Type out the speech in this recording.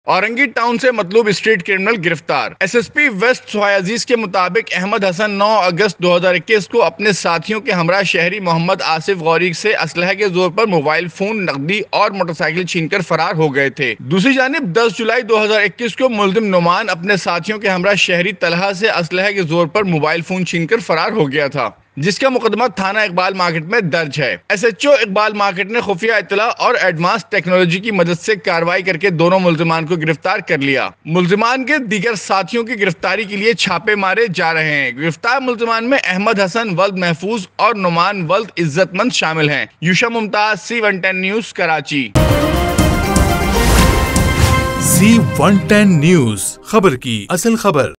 Orangi town से मतलूब street criminal गिरफ्तार। एसएसपी वेस्ट सोयाजीज के मुताबिक अहमद हसन 9 अगस्त 2021 को अपने साथियों के हमरा शहरी मोहम्मद आसिफ गौरी से असलहा के जोर पर मोबाइल फोन, नकदी और मोटरसाइकिल छीनकर फरार हो गए थे। दूसरी जानिब 10 जुलाई 2021 को मुल्जिम नुमान अपने साथियों के हमरा शहरी तलहा से असलहा के जोर पर मोबाइल फोन छीनकर फरार हो गया था, जिसका मुकदमा थाना इकबाल मार्केट में दर्ज है। एसएचओ इकबाल मार्केट ने खुफिया इत्तला और एडवांस टेक्नोलॉजी की मदद से कार्रवाई करके दोनों मुल्जिमान को गिरफ्तार कर लिया। मुल्जिमान के दीगर साथियों की गिरफ्तारी के लिए छापे मारे जा रहे हैं। गिरफ्तार मुल्जिमान में अहमद हसन वल्द महफूज और नुमान वल्द इज्जतमंद शामिल हैं। Yusha Mumtaz, C110 news, Karachi. C110 news, खबर की असल खबर।